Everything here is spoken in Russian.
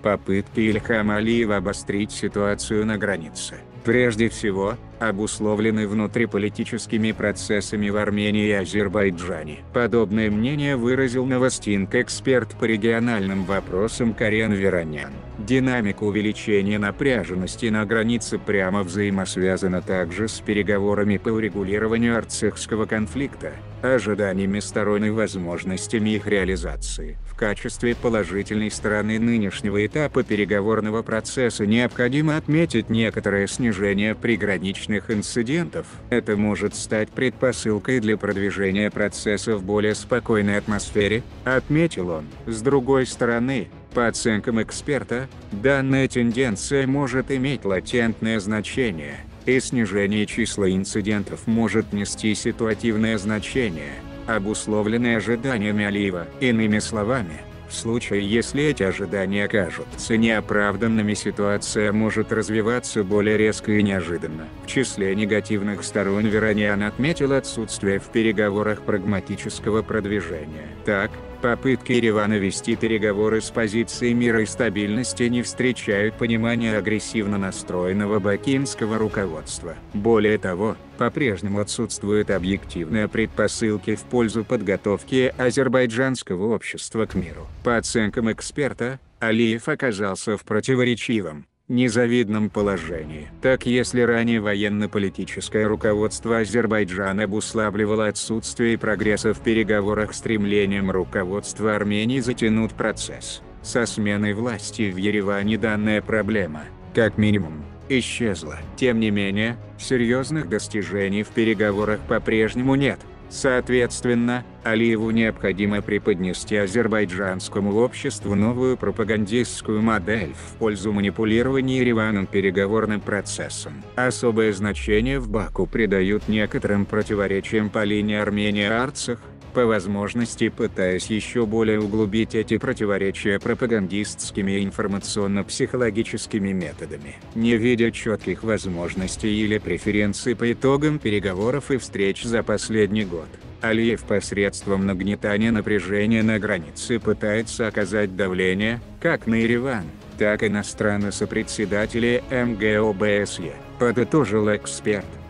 Попытки Ильхама Алиева обострить ситуацию на границе, прежде всего, обусловлены внутриполитическими процессами в Армении и Азербайджане. Подобное мнение выразил новостинг-эксперт по региональным вопросам Карен Веронян. Динамика увеличения напряженности на границе прямо взаимосвязана также с переговорами по урегулированию арцахского конфликта, ожиданиями сторон и возможностями их реализации. В качестве положительной стороны нынешнего этапа переговорного процесса необходимо отметить некоторое снижение приграничных инцидентов. Это может стать предпосылкой для продвижения процесса в более спокойной атмосфере, отметил он. С другой стороны, по оценкам эксперта, данная тенденция может иметь латентное значение, и снижение числа инцидентов может нести ситуативное значение, обусловленное ожиданиями Алиева. Иными словами, в случае, если эти ожидания окажутся неоправданными, ситуация может развиваться более резко и неожиданно. В числе негативных сторон Веронян отметил отсутствие в переговорах прагматического продвижения. Так, попытки Еревана вести переговоры с позиции мира и стабильности не встречают понимания агрессивно настроенного бакинского руководства. Более того, по-прежнему отсутствуют объективные предпосылки в пользу подготовки азербайджанского общества к миру. По оценкам эксперта, Алиев оказался в противоречивом, незавидном положении. Так, если ранее военно-политическое руководство Азербайджана обуславливало отсутствие прогресса в переговорах стремлением руководства Армении затянуть процесс, со сменой власти в Ереване данная проблема, как минимум, исчезла. Тем не менее, серьезных достижений в переговорах по-прежнему нет. Соответственно, Алиеву необходимо преподнести азербайджанскому обществу новую пропагандистскую модель в пользу манипулирования Ереваном переговорным процессом. Особое значение в Баку придают некоторым противоречиям по линии Армения-Арцах, по возможности пытаясь еще более углубить эти противоречия пропагандистскими и информационно-психологическими методами. Не видя четких возможностей или преференций по итогам переговоров и встреч за последний год, Алиев посредством нагнетания напряжения на границе пытается оказать давление, как на Ереван, так и на страны-сопредседатели МГО ОБСЕ, подытожил эксперт.